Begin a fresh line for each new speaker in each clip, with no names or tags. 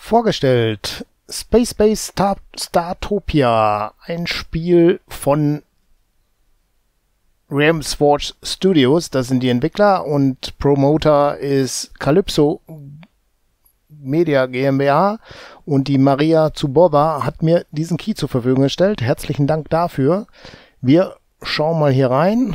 vorgestellt. Space Base Startopia, ein Spiel von Ramsforge Studios, das sind die Entwickler, und Promoter ist Calypso Media GmbH, und die Maria Zubowa hat mir diesen Key zur Verfügung gestellt. Herzlichen Dank dafür. Wir schauen mal hier rein,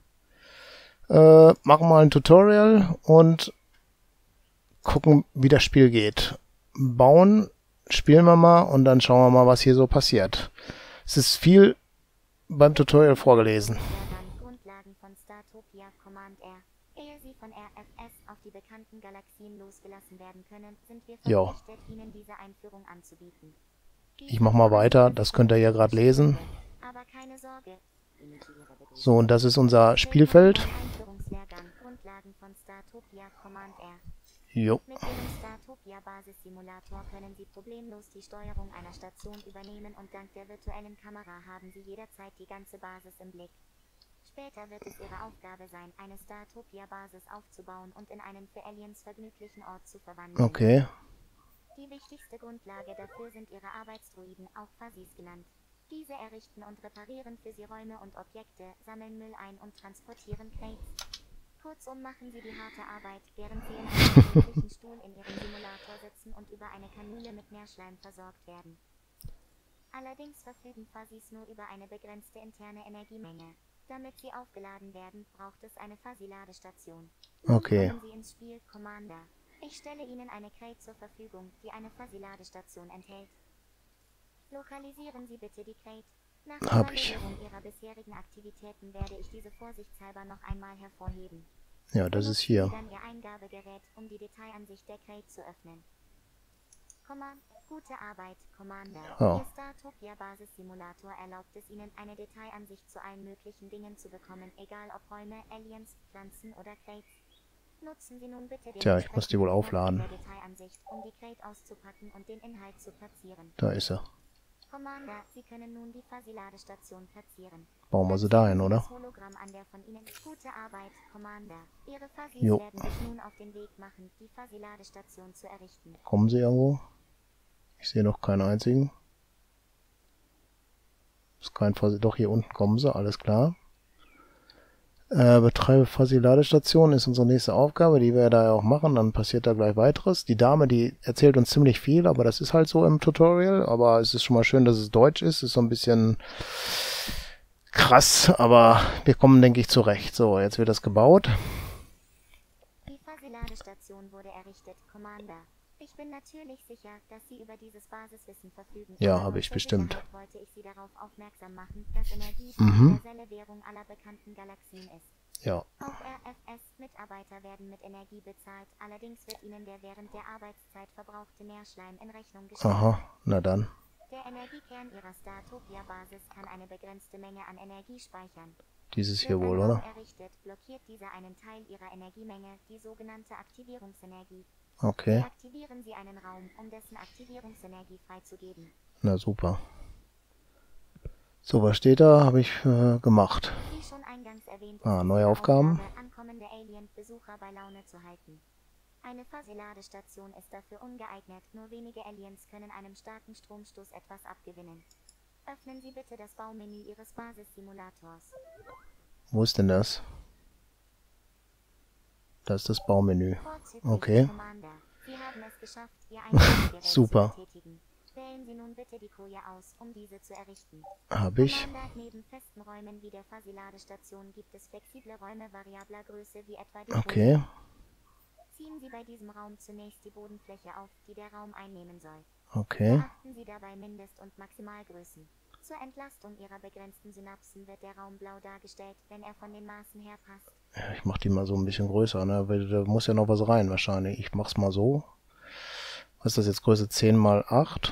machen mal ein Tutorial und gucken, wie das Spiel geht. Bauen, spielen wir mal und dann schauen wir mal, was hier so passiert. Es ist viel beim Tutorial vorgelesen.
Grundlagen von Startopia Command R. Ehe sie von RFS auf die bekannten Galaxien losgelassen werden können, sind wir verpflichtet, Ihnen diese Einführung anzubieten.
Ich mach mal weiter, das könnt ihr ja gerade lesen.
Aber keine Sorge.
So, und das ist unser Spielfeld.
Einführungslehrgang Grundlagen von Startopia Command R.
Jo.
Mit Ihrem Startopia-Basis-Simulator können Sie problemlos die Steuerung einer Station übernehmen und dank der virtuellen Kamera haben Sie jederzeit die ganze Basis im Blick. Später wird es Ihre Aufgabe sein, eine Startopia-Basis aufzubauen und in einen für Aliens vergnüglichen Ort zu verwandeln.
Okay.
Die wichtigste Grundlage dafür sind Ihre Arbeitsdroiden, auch Fuzzies genannt. Diese errichten und reparieren für Sie Räume und Objekte, sammeln Müll ein und transportieren Crates. Kurzum machen Sie die harte Arbeit, während Sie in einem gemütlichen Stuhl in Ihrem Simulator sitzen und über eine Kanüle mit Meerschleim versorgt werden. Allerdings verfügen Fuzzies nur über eine begrenzte interne Energiemenge. Damit sie aufgeladen werden, braucht es eine Fuzzy-Ladestation.
Okay.
Kommen Sie ins Spiel, Commander. Ich stelle Ihnen eine Crate zur Verfügung, die eine Fuzzy-Ladestation enthält. Lokalisieren Sie bitte die Crate. Nach der Evaluierung Ihrer bisherigen Aktivitäten werde ich diese vorsichtshalber noch einmal hervorheben.
Ja, das ist hier.
Dann Ihr Eingabegerät, um die Detailansicht der Crate zu öffnen. Gute Arbeit, Commander.
Oh.
Ihr Startopia-Basis-Simulator erlaubt es Ihnen, eine Detailansicht zu allen möglichen Dingen zu bekommen, egal ob Räume, Aliens, Pflanzen oder Crates. Nutzen Sie nun bitte den
Tja, ich muss die wohl aufladen.
der Detailansicht, um die Crate auszupacken und den Inhalt zu platzieren.
Da ist er.
Commander, Sie können nun die Fuzzy-Ladestation platzieren.
Bauen wir sie dahin, oder?
Das Hologramm an der von Ihnen. Gute Arbeit, Commander. Ihre Fuzzies werden sich nun auf den Weg machen, die Fuzzy-Ladestation zu errichten.
Kommen sie irgendwo? Ich sehe noch keinen einzigen. Ist kein Fuzzy. Doch, hier unten kommen sie, alles klar. Betreibe Fuzzy-Ladestation ist unsere nächste Aufgabe, die wir da auch machen, dann passiert da gleich weiteres. Die Dame, die erzählt uns ziemlich viel, aber das ist halt so im Tutorial, aber es ist schon mal schön, dass es Deutsch ist so ein bisschen krass, aber wir kommen, denke ich, zurecht. So, jetzt wird das gebaut.
Die Fuzzy-Ladestation wurde errichtet, Commander. Ich bin natürlich sicher, dass Sie über dieses Basiswissen verfügen.
Ja, habe ich bestimmt.
Wollte ich Sie darauf aufmerksam machen, dass Energie die universelle Währung aller bekannten Galaxien ist.
Ja.
Auch RFS-Mitarbeiter werden mit Energie bezahlt, allerdings wird ihnen der während der Arbeitszeit verbrauchte Meerschleim in Rechnung gestellt.
Aha, na dann.
Der Energiekern Ihrer Startopia-Basis kann eine begrenzte Menge an Energie speichern.
Dieses hier wohl, oder?
Errichtet, blockiert dieser einen Teil Ihrer Energiemenge, die sogenannte Aktivierungsenergie.
Okay.
Aktivieren Sie einen Raum, um dessen Aktivierungsenergie freizugeben.
Na super. So, was steht da? Habe ich gemacht.
Wie schon eingangs erwähnt,
neue Aufgaben.
Ankommende Alien-Besucher bei Laune zu halten. Eine Fuzzy-Ladestation ist dafür ungeeignet, nur wenige Aliens können einem starken Stromstoß etwas abgewinnen. Öffnen Sie bitte das Baumenü Ihres Basis-Simulators.
Wo ist denn das? Das ist das Baumenü. Okay.
Sie haben es geschafft, Ihr Eingabegerät
Super.
zu betätigen. Wählen Sie nun bitte die Koje aus, um diese zu errichten.
Habe ich.
Neben festen Räumen wie der Fuzzy-Ladestation gibt es flexible Räume variabler Größe wie etwa die
Okay.
Ziehen Sie bei diesem Raum zunächst die Bodenfläche auf, die der Raum einnehmen soll.
Okay.
Beachten Sie dabei Mindest- und Maximalgrößen. Zur Entlastung Ihrer begrenzten Synapsen wird der Raum blau dargestellt, wenn er von den Maßen her passt.
Ja, ich mache die mal so ein bisschen größer, ne? Weil da muss ja noch was rein wahrscheinlich. Ich mach's mal so. Was ist das jetzt? Größe 10 mal 8.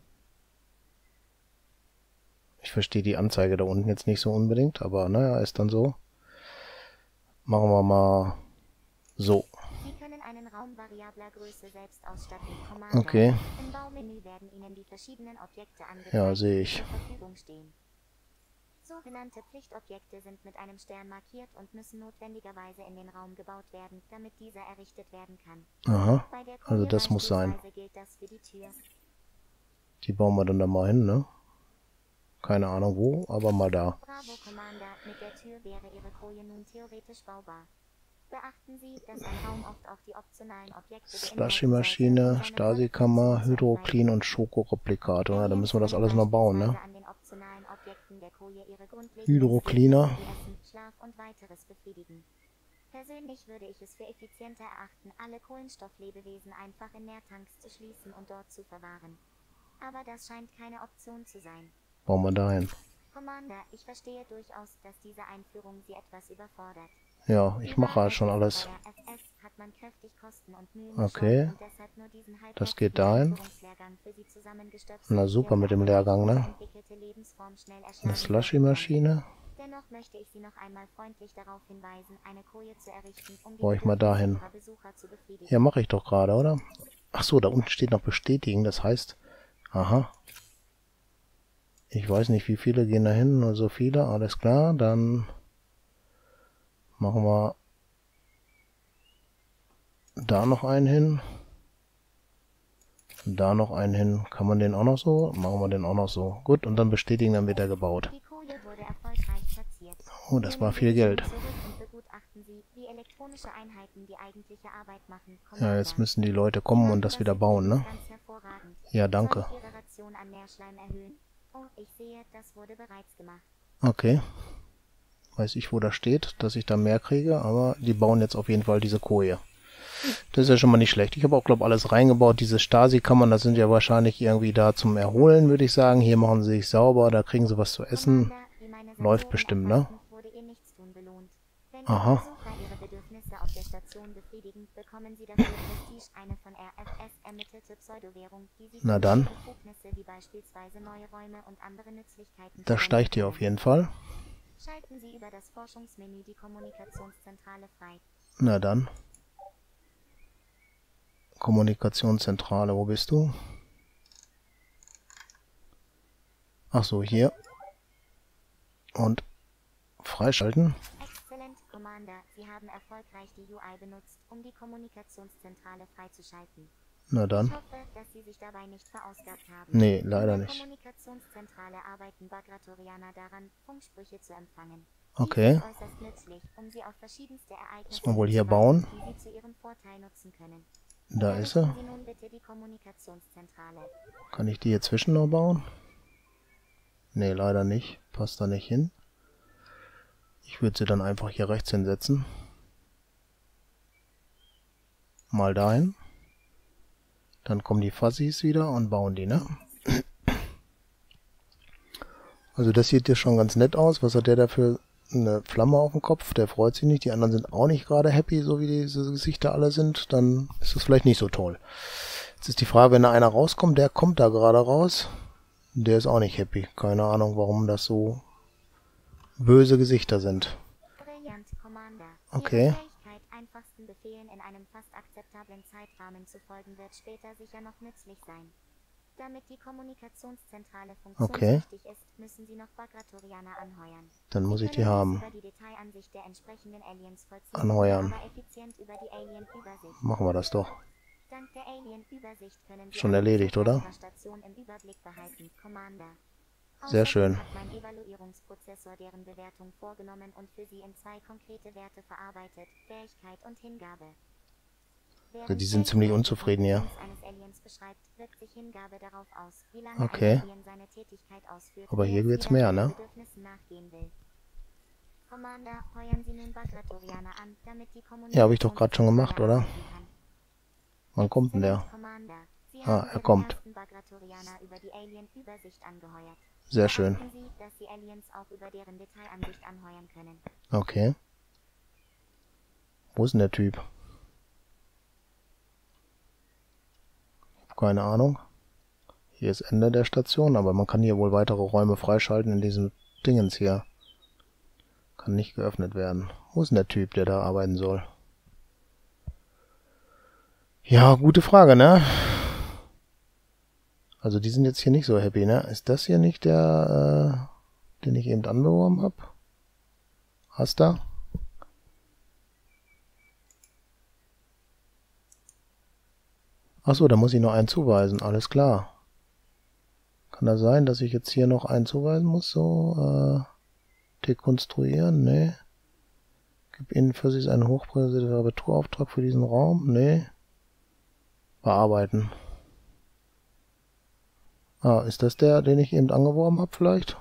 Ich verstehe die Anzeige da unten jetzt nicht so unbedingt, aber naja, ist dann so. Machen wir mal so.
Sie können einen Raum variabler Größe selbst ausstatten. Commander.
Okay.
Im Baumenü werden Ihnen die verschiedenen Objekte angezeigt,
Ja, sehe ich.
die zur Verfügung stehen. Sogenannte Pflichtobjekte sind mit einem Stern markiert und müssen notwendigerweise in den Raum gebaut werden, damit dieser errichtet werden kann.
Aha,
Bei der
also das muss sein.
gilt das für die Tür,
Die bauen wir dann da mal hin, ne? Keine Ahnung wo, aber mal da.
Bravo, Commander. Mit der Tür wäre Ihre Koje nun theoretisch baubar. Beachten Sie, dass ein Raum oft auch die optionalen Objekte
Slushy-Maschine, Stasi-Kammer, Hydroklin und Schokoreplikator. Ja, da müssen wir das alles noch bauen, ne? Hydrokliner.
Schlaf und weiteres befriedigen. Persönlich würde ich es für effizienter erachten, alle Kohlenstofflebewesen einfach in Nährtanks zu schließen und dort zu verwahren. Aber das scheint keine Option zu sein.
Bauen wir dahin.
Commander, ich verstehe durchaus, dass diese Einführung Sie etwas überfordert.
Ja, ich mache halt schon alles. Okay. Das geht dahin. Na super mit dem Lehrgang, ne? Eine Slushy-Maschine.
Dennoch möchte ich Sie noch einmal freundlich darauf hinweisen, eine Koje zu errichten, um
Baue ich mal dahin.
Besucher zu befriedigen.
Ja, mache ich doch gerade, oder? Ach so, da unten steht noch bestätigen, das heißt, aha. Ich weiß nicht, wie viele gehen da hin, nur so viele, alles klar, dann machen wir da noch einen hin. Da noch einen hin. Kann man den auch noch so? Machen wir den auch noch so. Gut, und dann bestätigen, dann wird er gebaut.
Die Koje wurde erfolgreich platziert.
Oh, das war viel Geld. Ja, jetzt müssen die Leute kommen und das wieder bauen, ne? Ja, danke. Okay. Weiß ich, wo das steht, dass ich da mehr kriege, aber die bauen jetzt auf jeden Fall diese Koje. Das ist ja schon mal nicht schlecht. Ich habe auch, glaube ich, alles reingebaut. Diese Stasi-Kammern, das sind ja wahrscheinlich irgendwie da zum Erholen, würde ich sagen. Hier machen sie sich sauber, da kriegen sie was zu essen. Läuft bestimmt, ne? Aha. Na dann. Das steigt hier auf jeden Fall.
Schalten Sie über das Forschungsmenü die Kommunikationszentrale frei.
Na dann. Kommunikationszentrale, wo bist du? Ach so, hier. Und freischalten.
Exzellent, Commander. Sie haben erfolgreich die UI benutzt, um die Kommunikationszentrale freizuschalten.
Na dann.
Ich hoffe, dass Sie sich dabei nicht verausgabt haben.
Nee, leider
In der
nicht.
Kommunikationszentrale arbeiten Bagratorianer daran, Funksprüche zu empfangen.
Okay.
Dies ist äußerst nützlich, um sie auf verschiedenste Ereignisse
Muss man wohl hier bauen.
die Sie zu Ihrem Vorteil nutzen können.
Da ist sie.
Sie nun bitte die Kommunikationszentrale.
Kann ich die hier zwischen noch bauen? Nee, leider nicht. Passt da nicht hin. Ich würde sie dann einfach hier rechts hinsetzen. Mal dahin. Dann kommen die Fuzzies wieder und bauen die, ne? Also das sieht hier schon ganz nett aus. Was hat der da für eine Flamme auf dem Kopf? Der freut sich nicht. Die anderen sind auch nicht gerade happy, so wie diese Gesichter alle sind. Dann ist das vielleicht nicht so toll. Jetzt ist die Frage, wenn da einer rauskommt, der kommt da gerade raus. Der ist auch nicht happy. Keine Ahnung, warum das so böse Gesichter sind.
Brillant, Commander.
Okay.
Ihre Fähigkeit, einfachsten Befehlen in einem fast akzeptablen Zeitrahmen zu folgen, wird später sicher noch nützlich sein. Damit die Kommunikationszentrale funktionstüchtig ist, müssen Sie noch Bagratorianer anheuern.
Dann muss ich die haben.
Über die Detailansicht der entsprechenden Aliens vollziehen,
Anheuern.
aber effizient über die Alien-Übersicht.
Machen wir das doch.
Dank der Alien-Übersicht können Sie
Schon erledigt, oder?
Station im Überblick behalten, Commander.
Sehr schön.
Hat mein Evaluierungsprozessor deren Bewertung vorgenommen und für Sie in 2 konkrete Werte verarbeitet: Fähigkeit und Hingabe.
Also die sind ziemlich unzufrieden hier. Okay. Aber hier geht's mehr, ne? Ja, habe ich doch gerade schon gemacht, oder? Wann kommt denn der? Ah, er kommt. Sehr schön. Okay. Wo ist denn der Typ? Keine Ahnung. Hier ist Ende der Station, aber man kann hier wohl weitere Räume freischalten in diesem Dingens hier. Kann nicht geöffnet werden. Wo ist denn der Typ, der da arbeiten soll? Ja, gute Frage, ne? Also die sind jetzt hier nicht so happy, ne? Ist das hier nicht der, den ich eben anbeworben habe? Asta? Achso, da muss ich noch einen zuweisen, alles klar. Kann das sein, dass ich jetzt hier noch einen zuweisen muss? So, dekonstruieren? Nee. Gib Ihnen für sich einen hochpräsentierten Reparaturauftrag für diesen Raum? Nee. Bearbeiten. Ah, ist das der, den ich eben angeworben habe vielleicht?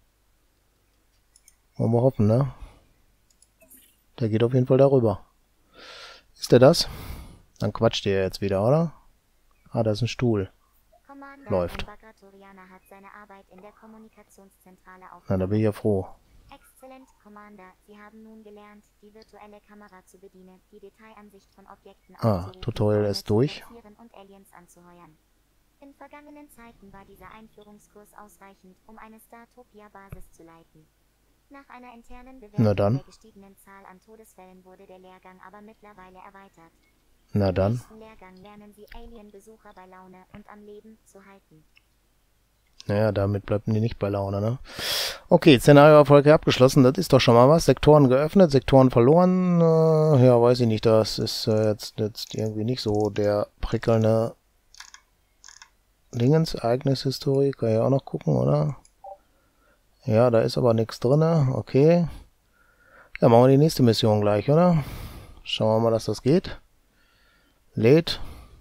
Wollen wir hoffen, ne? Der geht auf jeden Fall darüber. Ist der das? Dann quatscht der jetzt wieder, oder? Ah, da ist ein Stuhl.
Commander,
Läuft.
Hat seine Arbeit in der Kommunikationszentrale
Na, da bin ich ja froh.
Exzellent, Commander. Sie haben nun gelernt, die virtuelle Kamera zu bedienen, die Detailansicht von Objekten aufzurufen,
Tutorial ist durch.
und Aliens anzuheuern. In vergangenen Zeiten war dieser Einführungskurs ausreichend, um eine Startopia-Basis zu leiten. Nach einer internen Bewertung der gestiegenen Zahl an Todesfällen wurde der Lehrgang aber mittlerweile erweitert.
Na
Im
dann.
nächsten Lehrgang lernen Sie Alien-Besucher bei Laune und am Leben zu halten.
Naja, damit bleiben die nicht bei Laune, ne? Okay, Szenario erfolgreich abgeschlossen. Das ist doch schon mal was. Sektoren geöffnet, Sektoren verloren. Ja, weiß ich nicht. Das ist jetzt irgendwie nicht so der prickelnde Dingens. Ereignishistorie. Kann ich auch noch gucken, oder? Ja, da ist aber nichts drin. Okay. Ja, machen wir die nächste Mission gleich, oder? Schauen wir mal, dass das geht. Lädt.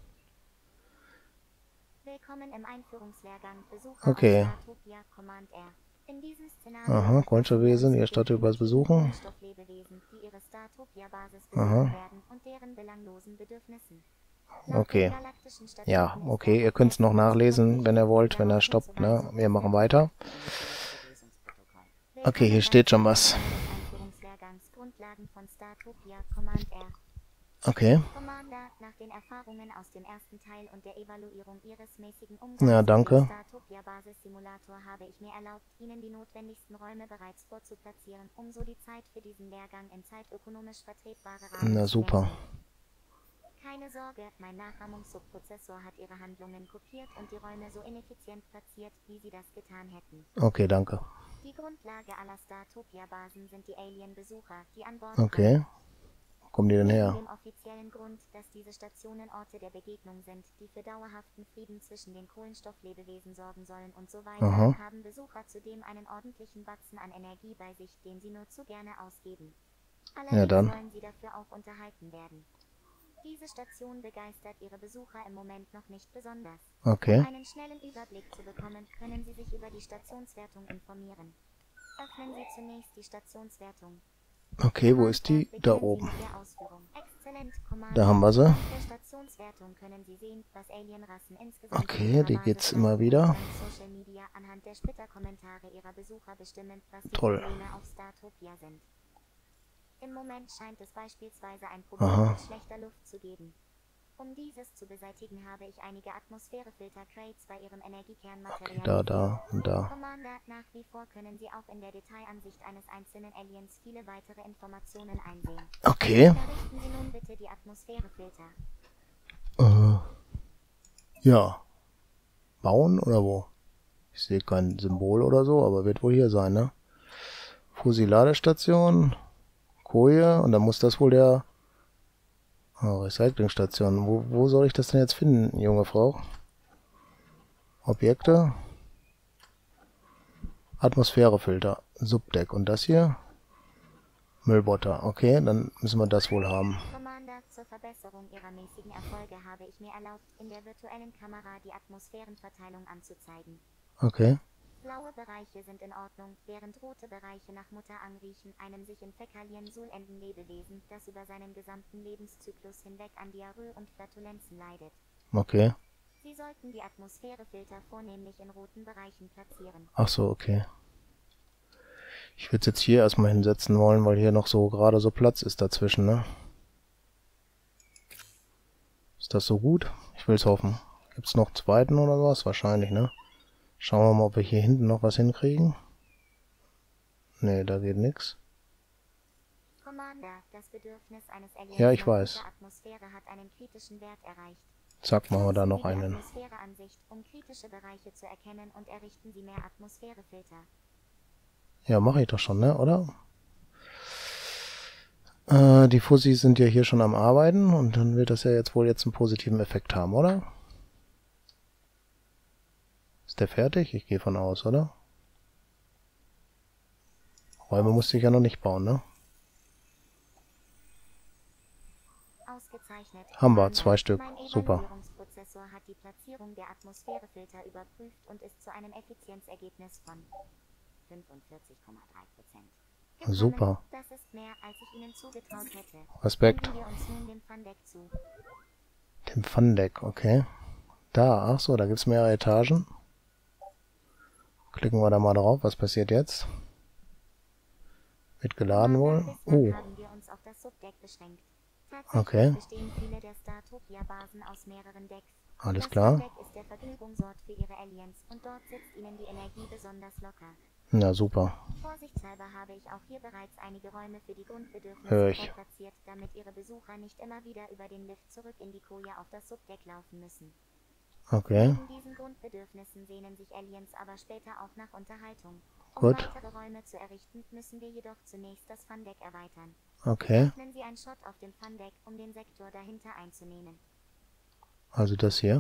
Willkommen im Einführungslehrgang. Besucher
Okay.
Startopia Command R. In diesem Szenario
Aha, Kohlenstoffwesen, ihr startet übers Besuchen.
Kohlenstofflebewesen, die ihre Startopia-Basis besuchen werden und deren belanglosen Bedürfnissen.
Okay. Ja, okay, ihr könnt es noch nachlesen, wenn ihr wollt, wenn er stoppt, ne? Wir machen weiter. Okay, hier steht schon was.
Grundlagen von Startopia Command R.
Okay.
Commander, nach den Erfahrungen aus dem ersten Teil und der Evaluierung Ihres mäßigen Umgangs
Ja, danke.
mit dem Startopia-Basis-Simulator habe ich mir erlaubt, Ihnen die notwendigsten Räume bereits vorzuplatzieren, um so die Zeit für diesen Lehrgang in zeitökonomisch vertretbare Rahmen
Na super.
Keine Sorge, mein Nachahmungssubprozessor hat Ihre Handlungen kopiert und die Räume so ineffizient platziert, wie Sie das getan hätten.
Okay, danke.
Die Grundlage aller Startopia-Basen sind die Alien-Besucher, die an Bord
Okay. Wo kommen die denn her?
Neben dem offiziellen Grund, dass diese Stationen Orte der Begegnung sind, die für dauerhaften Frieden zwischen den Kohlenstofflebewesen sorgen sollen und so weiter,
Aha.
haben Besucher zudem einen ordentlichen Batzen an Energie bei sich, den sie nur zu gerne ausgeben. Allerdings
Ja, dann.
sollen sie dafür auch unterhalten werden. Diese Station begeistert ihre Besucher im Moment noch nicht besonders.
Okay.
Um einen schnellen Überblick zu bekommen, können Sie sich über die Stationswertung informieren. Öffnen Sie zunächst die Stationswertung.
Okay, wo ist die? Da oben. Da haben wir sie. Okay, die geht's immer wieder. Toll.
Im Moment scheint es beispielsweise ein Problem mit schlechter Luft zu geben. Um dieses zu beseitigen, habe ich einige Atmosphärefilter-Crates bei Ihrem Energiekernmaterial.
Okay, da und da.
Commander, nach wie vor können Sie auch in der Detailansicht eines einzelnen Aliens viele weitere Informationen einsehen.
Okay.
Errichten Sie nun bitte die Atmosphärefilter.
Ja. Bauen oder wo? Ich sehe kein Symbol oder so, aber wird wohl hier sein, ne? Fusil-Ladestation. Koje. Und dann muss das wohl der... Recyclingstation. Wo soll ich das denn jetzt finden, junge Frau? Objekte. Atmosphärefilter. Subdeck. Und das hier? Müllbotter. Okay, dann müssen wir das wohl haben.
Commander, zur Verbesserung Ihrer mäßigen Erfolge habe ich mir erlaubt, in der virtuellen Kamera die Atmosphärenverteilung anzuzeigen.
Okay.
Blaue Bereiche sind in Ordnung, während rote Bereiche nach Mutter anriechen, einem sich in Fäkalien suhlenden Lebewesen, das über seinen gesamten Lebenszyklus hinweg an Diarrhoe und Flatulenzen leidet.
Okay.
Sie sollten die Atmosphärefilter vornehmlich in roten Bereichen platzieren.
Ach so, okay. Ich würde es jetzt hier erstmal hinsetzen wollen, weil hier noch so gerade so Platz ist dazwischen, ne? Ist das so gut? Ich will es hoffen. Gibt es noch einen zweiten oder was? Wahrscheinlich, ne? Schauen wir mal, ob wir hier hinten noch was hinkriegen. Ne, da geht nichts.
Commander, das Bedürfnis eines Aliens
Ja, ich weiß.
nach Atmosphäre hat einen kritischen Wert erreicht.
Zack, machen wir da noch
Die
einen.
Atmosphäreansicht, um kritische Bereiche zu erkennen, und errichten Sie mehr Atmosphärefilter.
Ja, mache ich doch schon, ne, oder? Die Fussis sind ja hier schon am Arbeiten und dann wird das ja jetzt wohl einen positiven Effekt haben, oder? Ist der fertig? Ich gehe von aus, oder? Räume musste ich ja noch nicht bauen, ne?
Ausgezeichnet.
Haben wir,
Commander.
2 Stück.
Mein
Super.
Evaluierungsprozessor hat die Platzierung der Atmosphärefilter überprüft und ist zu einem Effizienzergebnis von 45,3% gekommen.
Super.
Das ist mehr, als ich Ihnen zugetraut hätte.
Respekt.
Wenden wir uns nun dem Fundeck zu.
Dem Fundeck, okay. Da, ach so, da gibt es mehrere Etagen. Klicken wir da mal drauf. Was passiert jetzt? Wird geladen wohl.
Bislang haben wir uns auf das Subdeck beschränkt. Tatsächlich
Okay.
bestehen viele der Startopia-Basen aus mehreren Decks.
Alles
Das
klar.
Fundeck ist der Vergnügungsort für Ihre Aliens und dort sitzt Ihnen die Energie besonders locker.
Na super.
Vorsichtshalber habe ich auch hier bereits einige Räume für die
Hör
Grundbedürfnisse
ich.
vorplatziert, damit Ihre Besucher nicht immer wieder über den Lift zurück in die Koja auf das Subdeck laufen müssen.
Okay.
Neben diesen Grundbedürfnissen sehnen sich Aliens aber später auch nach Unterhaltung. Um
Gut.
weitere Räume zu errichten, müssen wir jedoch zunächst das Fundeck erweitern.
Okay.
Öffnen Sie einen Shot auf dem Fundeck, um den Sektor dahinter einzunehmen.
Also das hier.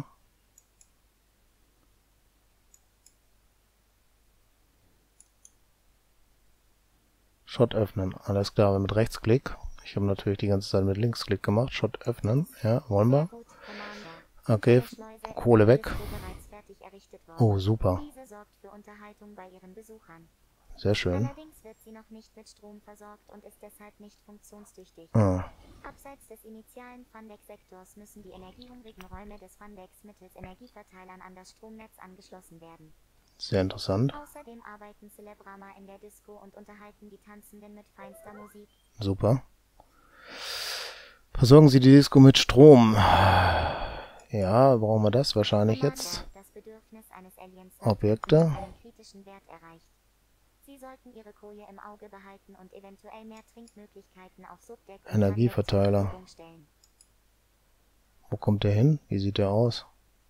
Shot öffnen. Alles klar, mit Rechtsklick. Ich habe natürlich die ganze Zeit mit Linksklick gemacht. Shot öffnen. Ja, wollen wir.
Sehr gut, Commander.
Okay,
Diese Schleuse
Kohle
ist
weg.
bereits fertig errichtet worden.
Oh, super.
Diese sorgt für Unterhaltung bei Ihren Besuchern.
Sehr schön.
Allerdings wird sie noch nicht mit Strom versorgt und ist deshalb nicht funktionstüchtig.
Ah,
Abseits des initialen Fundeck-Sektors müssen die energiehungrigen Räume des Fundecks mittels Energieverteilern an das Stromnetz angeschlossen werden.
sehr interessant.
Außerdem arbeiten Celebrama in der Disco und unterhalten die Tanzenden mit feinster Musik.
Super. Versorgen Sie die Disco mit Strom. Ja, brauchen wir das wahrscheinlich jetzt.
Commander, das Bedürfnis eines Aliens
Objekte.
hat einen kritischen Wert erreicht. Sie sollten Ihre Koje im Auge behalten und eventuell mehr Trinkmöglichkeiten auf Subdeck und
Energieverteiler.
Fundeck zur Verfügung stellen.
Wo kommt der hin? Wie sieht der aus?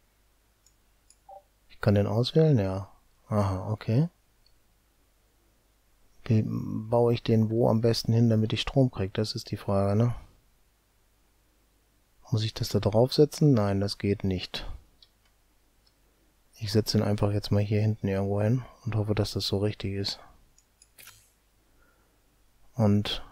Ich kann den auswählen? Ja. Aha, okay. Wie baue ich den wo am besten hin, damit ich Strom kriege? Das ist die Frage, ne? Muss ich das da draufsetzen? Nein, das geht nicht. Ich setze ihn einfach jetzt mal hier hinten irgendwo hin und hoffe, dass das so richtig ist. Und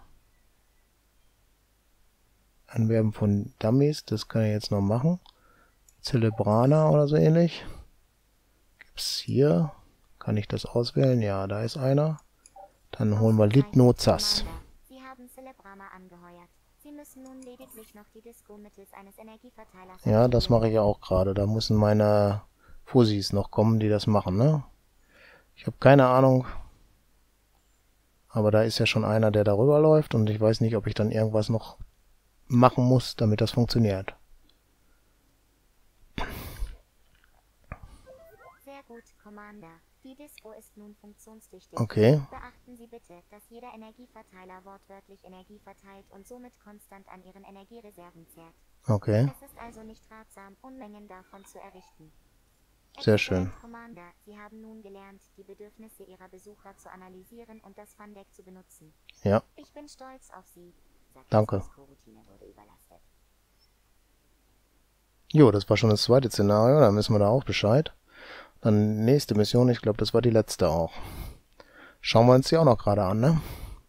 Anwerben von Dummies, das kann ich jetzt noch machen. Celebrana oder so ähnlich. Gibt's hier? Kann ich das auswählen? Ja, da ist einer. Dann holen wir Litnozas.
Sie haben Celebrama angeheuert. Sie müssen nun lediglich noch die Disco mittels eines Energieverteilers
Ja, das mache ich ja auch gerade. Da müssen meine Fussis noch kommen, die das machen, ne? Ich habe keine Ahnung. Aber da ist ja schon einer, der darüber läuft und ich weiß nicht, ob ich dann irgendwas noch machen muss, damit das funktioniert.
Sehr gut, Commander. Die Disco ist nun funktionstüchtig.
Okay,
Beachten Sie bitte, dass jeder Energieverteiler wortwörtlich Energie verteilt und somit konstant an Ihren Energiereserven zehrt.
okay.
Es ist also nicht ratsam, Unmengen davon zu errichten.
Sehr schön.
Exzellent, Commander, Sie haben nun gelernt, die Bedürfnisse Ihrer Besucher zu analysieren und das Fundeck zu benutzen.
Ja,
Ich bin stolz auf Sie.
Danke.
Die Disco-Routine wurde überlastet.
jo, das war schon das zweite Szenario, da wissen wir da auch Bescheid. Dann nächste Mission, ich glaube, das war die letzte auch. Schauen wir uns die auch noch gerade an, ne?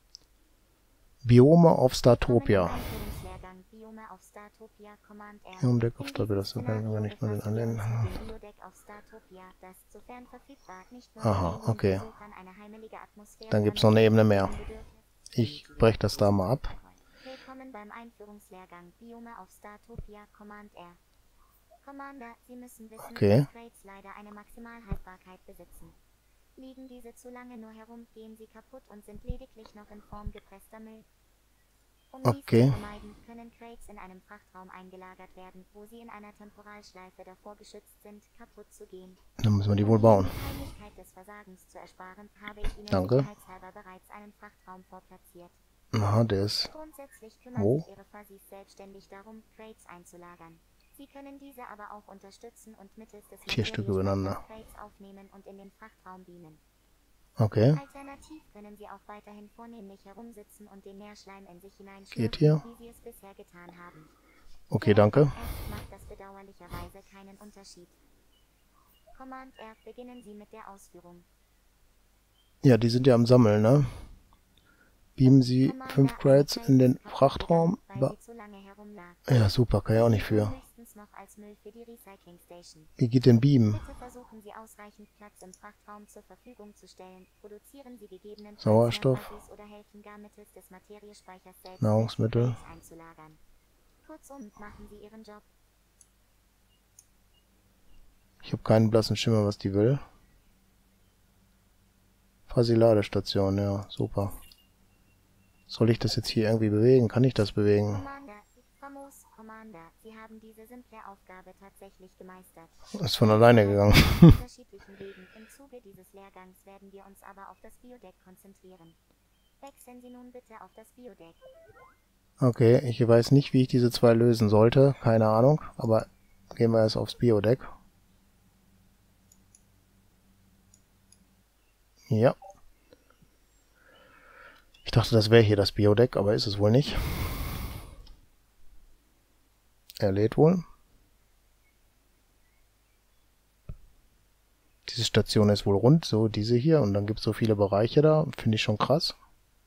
Biome auf Startopia.
Einführungslehrgang Biome auf Startopia Command R.
Biomdeck auf
In
Startopia,
diesem
das können wir nicht mal den
befassen wir
anlehnen.
uns mit dem Biodeck auf Startopia, das, sofern verfügbar, nicht nur
Aha,
den
okay.
Besuchern eine heimelige Atmosphäre,
Dann gibt's noch eine Ebene mehr. Ich breche das da mal ab.
Willkommen beim Einführungslehrgang Biome auf Startopia Command R. Commander, Sie müssen wissen,
Okay.
dass Crates leider eine Maximalhaltbarkeit besitzen. Liegen diese zu lange nur herum, gehen sie kaputt und sind lediglich noch in Form gepresster Müll. Um dies
Okay.
zu vermeiden, können Crates in einem Frachtraum eingelagert werden, wo sie in einer Temporalschleife davor geschützt sind, kaputt zu gehen.
Dann müssen wir die wohl
Um
bauen.
Ihnen die Peinlichkeit des Versagens zu ersparen, habe ich Ihnen
Danke.
sicherheitshalber bereits einen Frachtraum vorplatziert.
Aha, der ist...
Grundsätzlich kümmern
Wo?
sich Ihre Fuzzies selbstständig darum, Crates einzulagern. Sie können diese aber auch unterstützen und mittels des
4 Stück übereinander.
Crates aufnehmen und in den Frachtraum beamen.
Okay.
Alternativ können Sie auch weiterhin vornehmlich herumsitzen und den Nährschleim in sich hineinschlürfen,
Geht hier?
wie Sie es bisher getan haben.
Okay,
Der
danke.
FF macht das bedauerlicherweise keinen Unterschied. Command R, beginnen Sie mit der Ausführung.
Ja, die sind ja am Sammeln, ne? Beamen Sie
Commander,
5 Crates in den Frachtraum.
weil sie zu lange herumlag.
Ja, super, kann ja auch nicht für.
Höchstens noch als Müll für die Recycling Station.
Wie geht denn Beamen?
Bitte versuchen Sie ausreichend Platz im Frachtraum zur Verfügung zu stellen. Produzieren Sie gegebenenfalls
Sauerstoff.
Fuzzies oder helfen gar mittels des Materiespeichers selbst
Nahrungsmittel.
Crates einzulagern. Kurzum, machen Sie Ihren Job.
Ich habe keinen blassen Schimmer, was die will. Fuzzy-Ladestation, ja, super. Soll ich das jetzt hier irgendwie bewegen? Kann ich das bewegen?
Commander, famos, Commander, Sie haben diese simple Aufgabe tatsächlich gemeistert.
Ist von alleine gegangen.
Auf unterschiedlichen Wegen. Im Zuge dieses Lehrgangs werden wir uns aber auf das Biodeck konzentrieren. Wechseln Sie nun bitte auf das Biodeck.
Okay, ich weiß nicht, wie ich diese zwei lösen sollte. Keine Ahnung, aber gehen wir erst aufs Biodeck. Ja. Ich dachte, das wäre hier das Biodeck, aber ist es wohl nicht. Er lädt wohl. Diese Station ist wohl rund, so diese hier. Und dann gibt es so viele Bereiche da. Finde ich schon krass.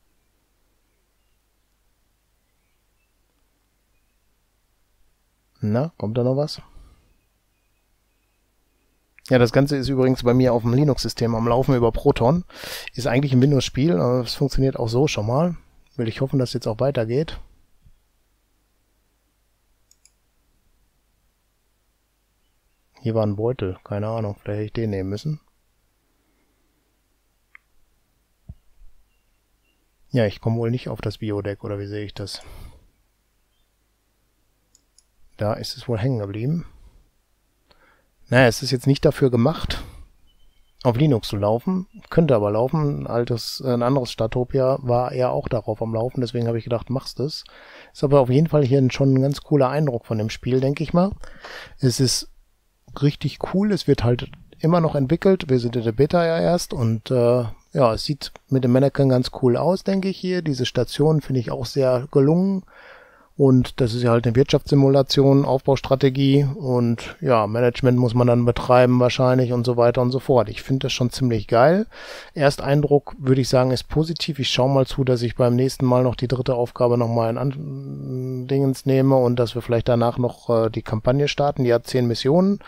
Na, kommt da noch was? Ja, das Ganze ist übrigens bei mir auf dem Linux-System am Laufen über Proton. Ist eigentlich ein Windows-Spiel, aber es funktioniert auch so schon mal. Will ich hoffen, dass es jetzt auch weitergeht. Hier war ein Beutel, keine Ahnung, vielleicht hätte ich den nehmen müssen. Ja, ich komme wohl nicht auf das Biodeck, oder wie sehe ich das? Da ist es wohl hängen geblieben. Naja, es ist jetzt nicht dafür gemacht, auf Linux zu laufen. Könnte aber laufen. Ein anderes Startopia war ja auch darauf am Laufen. Deswegen habe ich gedacht, machst es. Ist aber auf jeden Fall hier schon ein ganz cooler Eindruck von dem Spiel, denke ich mal. Es ist richtig cool. Es wird halt immer noch entwickelt. Wir sind in der Beta ja erst. Und ja, es sieht mit dem Mannequin ganz cool aus, denke ich hier. Diese Station finde ich auch sehr gelungen. Und das ist ja halt eine Wirtschaftssimulation, Aufbaustrategie und ja, Management muss man dann betreiben wahrscheinlich und so weiter und so fort. Ich finde das schon ziemlich geil. Ersteindruck würde ich sagen ist positiv. Ich schaue mal zu, dass ich beim nächsten Mal noch die dritte Aufgabe nochmal in Dingens nehme und dass wir vielleicht danach noch die Kampagne starten. Die hat 10 Missionen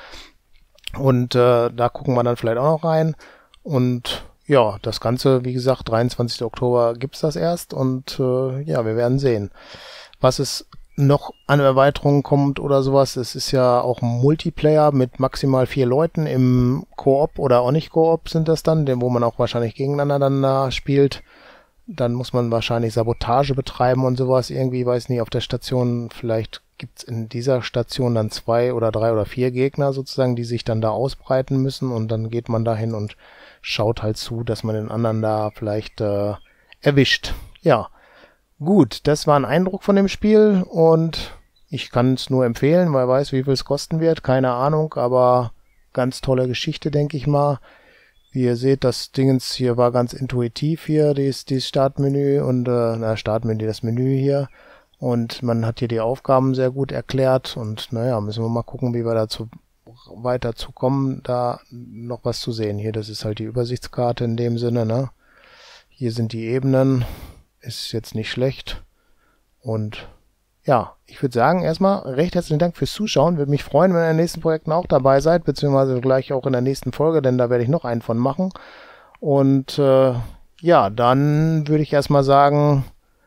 und da gucken wir dann vielleicht auch noch rein. Und ja, das Ganze, wie gesagt, 23. Oktober gibt's das erst und ja, wir werden sehen. Was es noch an Erweiterungen kommt oder sowas, es ist ja auch ein Multiplayer mit maximal 4 Leuten im Koop oder auch nicht Koop sind das dann, wo man auch wahrscheinlich gegeneinander dann da spielt. Dann muss man wahrscheinlich Sabotage betreiben und sowas. Irgendwie, weiß nicht, auf der Station, vielleicht gibt's in dieser Station dann 2 oder 3 oder 4 Gegner sozusagen, die sich dann da ausbreiten müssen und dann geht man da hin und schaut halt zu, dass man den anderen da vielleicht erwischt. Ja. Gut, das war ein Eindruck von dem Spiel und ich kann es nur empfehlen, weil weiß, wie viel es kosten wird, keine Ahnung, aber ganz tolle Geschichte, denke ich mal. Wie ihr seht, das Dingens hier war ganz intuitiv hier, dieses Startmenü und Startmenü, das Menü hier und man hat hier die Aufgaben sehr gut erklärt und naja, müssen wir mal gucken, wie wir dazu weiter zu kommen, da noch was zu sehen. Hier, das ist halt die Übersichtskarte in dem Sinne, ne? Hier sind die Ebenen. Ist jetzt nicht schlecht. Und ja, ich würde sagen, erstmal recht herzlichen Dank fürs Zuschauen. Würde mich freuen, wenn ihr in den nächsten Projekten auch dabei seid, beziehungsweise gleich auch in der nächsten Folge, denn da werde ich noch einen von machen. Und ja, dann würde ich erstmal sagen,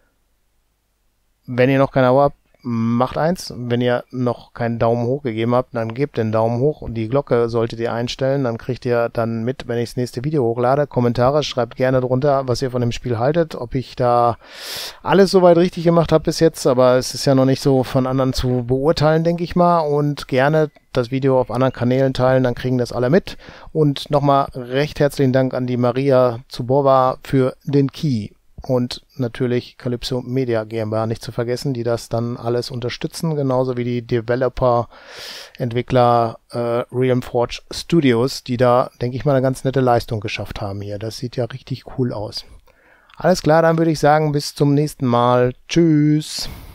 wenn ihr noch kein Abo habt, macht eins. Wenn ihr noch keinen Daumen hoch gegeben habt, dann gebt den Daumen hoch und die Glocke solltet ihr einstellen. Dann kriegt ihr dann mit, wenn ich das nächste Video hochlade. Kommentare, schreibt gerne drunter, was ihr von dem Spiel haltet. Ob ich da alles soweit richtig gemacht habe bis jetzt, aber es ist ja noch nicht so von anderen zu beurteilen, denke ich mal. Und gerne das Video auf anderen Kanälen teilen, dann kriegen das alle mit. Und nochmal recht herzlichen Dank an die Maria Zubowa für den Key. Und natürlich Calypso Media GmbH nicht zu vergessen, die das dann alles unterstützen, genauso wie die Developer, Entwickler Realm Forge Studios, die da, denke ich mal, eine ganz nette Leistung geschafft haben hier. Das sieht ja richtig cool aus. Alles klar, dann würde ich sagen, bis zum nächsten Mal. Tschüss!